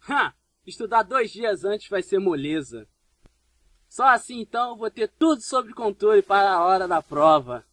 Ha! Estudar 2 dias antes vai ser moleza. Só assim então eu vou ter tudo sob controle para a hora da prova.